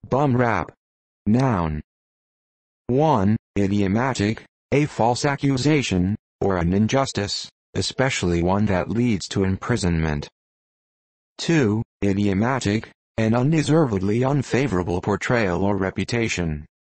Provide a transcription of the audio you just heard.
Bum rap. Noun. 1. Idiomatic, a false accusation, or an injustice, especially one that leads to imprisonment. 2. Idiomatic, an undeservedly unfavorable portrayal or reputation.